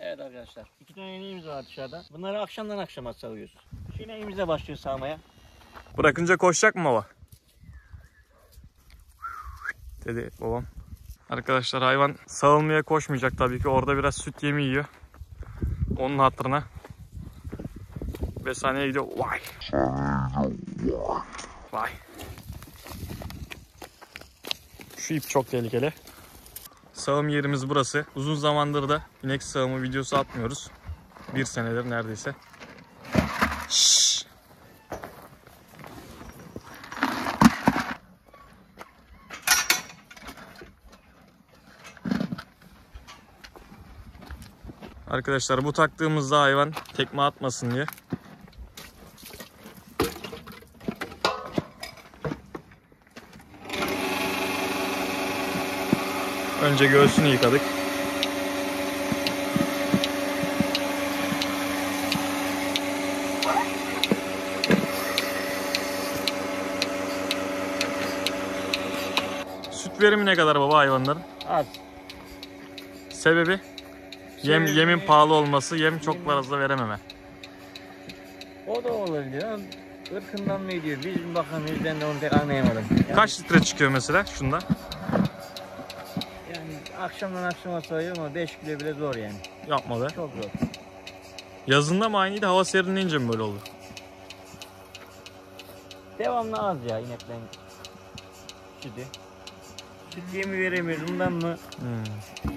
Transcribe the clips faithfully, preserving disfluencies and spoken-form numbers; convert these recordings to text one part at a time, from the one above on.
Evet arkadaşlar, iki tane ineğimiz var dışarıda. Bunları akşamdan akşama sağıyoruz. Şu ineğimizle başlıyor sağmaya. Bırakınca koşacak mı baba? Dedi babam. Arkadaşlar hayvan sağılmaya koşmayacak tabii ki. Orada biraz süt yemi yiyor. Onun hatırına. Beş gidiyor. Vay. Vay. Şu ip çok tehlikeli. Sağım yerimiz burası. Uzun zamandır da inek sağımı videosu atmıyoruz. Bir senedir neredeyse. Şşş. Arkadaşlar bu taktığımızda hayvan tekme atmasın diye. Önce göğsünü yıkadık. Süt verimi ne kadar baba hayvanların? Az. Sebebi? Yem, yemin pahalı olması, yem çok fazla verememe. O da olabiliyor. Irkından ne diyor? Biz bakamıyoruz, ben de onu pek anlayamadım. Yani, Kaç litre çıkıyor mesela şunda? yani akşamdan akşama sayıyorum ama beş kilo bile zor yani. Yapma be. Çok zor. Yazında mı aynıydı, hava serinleyince mi böyle oldu? Devamlı az ya inekten sütü. Süt yemi veremiyoruz bundan mı? Hmm.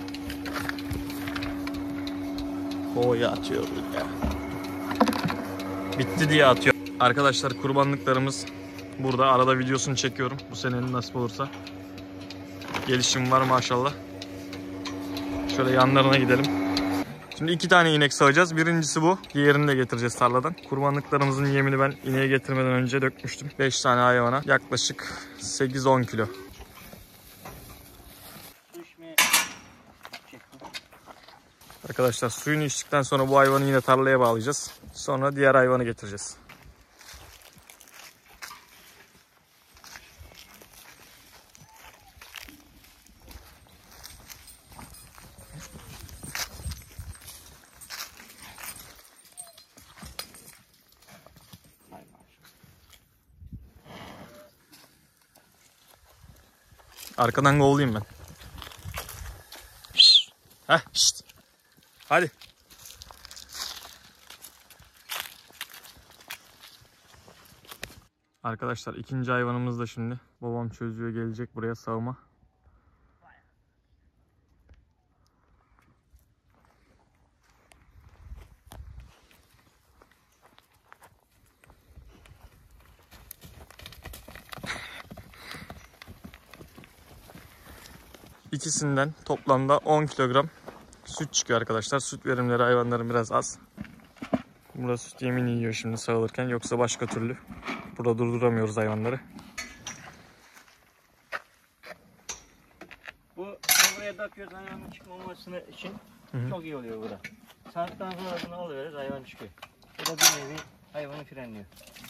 Boya atıyor ya. Bitti diye atıyor. Arkadaşlar kurbanlıklarımız burada. Arada videosunu çekiyorum. Bu senenin nasip olursa. Gelişim var maşallah. Şöyle yanlarına gidelim. Şimdi iki tane inek sağacağız. Birincisi bu. Diğerini de getireceğiz tarladan. Kurbanlıklarımızın yemini ben ineğe getirmeden önce dökmüştüm. beş tane hayvana. Yaklaşık sekiz on kilo. Arkadaşlar suyunu içtikten sonra bu hayvanı yine tarlaya bağlayacağız. Sonra diğer hayvanı getireceğiz. Arkadan gollayayım ben. Şşt. Heh, şşt. Hadi. Arkadaşlar ikinci hayvanımız da şimdi. Babam çözüyor, gelecek buraya sağıma. İkisinden toplamda on kilogram süt çıkıyor arkadaşlar. Süt verimleri hayvanların biraz az. Burada süt yemini yiyor şimdi sağılırken. Yoksa başka türlü burada durduramıyoruz hayvanları. Bu buraya takıyoruz hayvanın çıkmaması için. Hı hı. Çok iyi oluyor burada. Saatten sonra bunu alıyoruz, hayvan çıkıyor. Bu da bir nevi hayvanı frenliyor.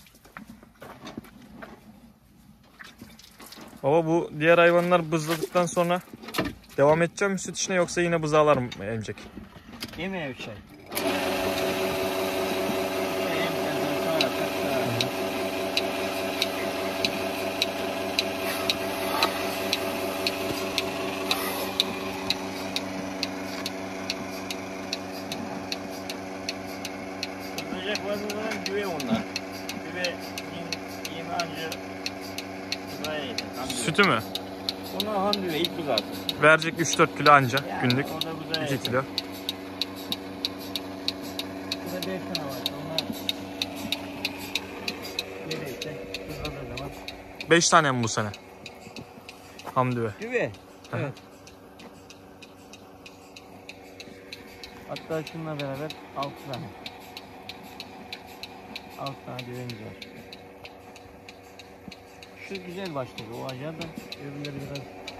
Baba bu diğer hayvanlar bızladıktan sonra devam edeceğim mi süt işine yoksa yine bızağlar mı emecek? Yemeğe üç ay. Böcek var bunların güve onlar. Güve yemi anca buzaya yeter. Sütü mü? Onlar ham güve ilk buzası. Verecek üç dört kilo anca yani günlük. iki kilo. Burada beş tane var. Onlar neredeyse buzladığı zaman. beş tane mi bu sene? Hamdüve. Güve. Evet. Hatta şununla beraber altı tane. altı tane güvemiz var. Şu güzel başladı. O acar da öbürleri biraz.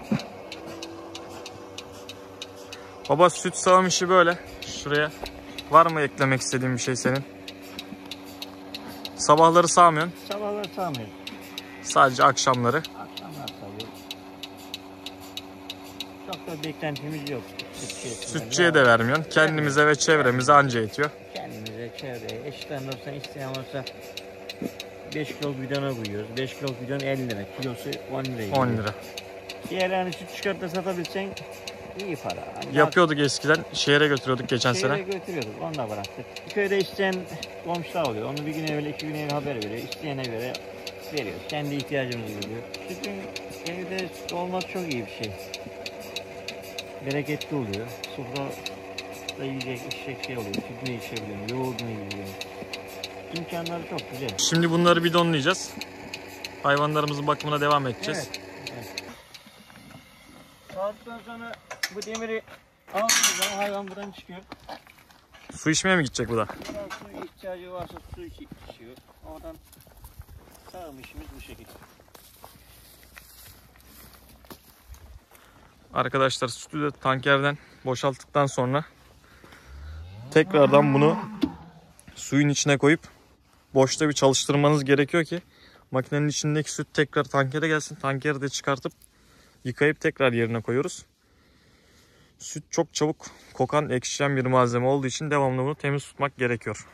Baba süt sağım işi böyle. Şuraya. Var mı eklemek istediğin bir şey senin? Sabahları sağmıyorsun. Sabahları sağmıyoruz. Sadece akşamları. Akşamlar sağıyoruz. Çok da beklentimiz yok. Sütçüye, Sütçüye de vermiyorsun. Kendimize ve çevremize anca yetiyor. Kendimize, çevreye, eşitten olsa isteyen olsa beş kiloluk bidona koyuyoruz. beş kiloluk bidon elli lira. Kilosu on lira. on lira. Diğerlerini süt çıkartıp satabilsen iyi para. Yani Yapıyorduk eskiden. Şehre götürüyorduk geçen şehre sene. götürüyorduk. Onu da bıraktık. Köyde isteyen komşular oluyor. Onu bir gün evvel, iki gün evvel haber veriyor. İsteyene göre veriyoruz. Kendi ihtiyacımızı görüyor. Sütün evde süt olmak çok iyi bir şey. Bereketli oluyor. Sofrada yiyecek, içecek şey oluyor. Sütünü içebiliyorum, yoğurdunu yiyorum. İmkanları çok güzel. Şimdi bunları bidonlayacağız. Hayvanlarımızın bakımına devam edeceğiz. Evet. Evet. Saatten sonra bu demiri aldığımız zaman hayvan buradan çıkıyor. Su içmeye mi gidecek bu da? Buradan su ihtiyacı varsa su içi- içiyor. Oradan sağım işimiz bu şekilde. Arkadaşlar sütü de tankerden boşalttıktan sonra tekrardan bunu suyun içine koyup boşta bir çalıştırmanız gerekiyor ki makinenin içindeki süt tekrar tankere gelsin. Tankeri de çıkartıp yıkayıp tekrar yerine koyuyoruz. Süt çok çabuk kokan, ekşiyen bir malzeme olduğu için devamlı bunu temiz tutmak gerekiyor.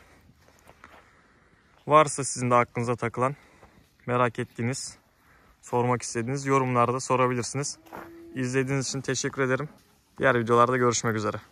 Varsa sizin de aklınıza takılan, merak ettiğiniz, sormak istediğiniz yorumlarda sorabilirsiniz. İzlediğiniz için teşekkür ederim. Diğer videolarda görüşmek üzere.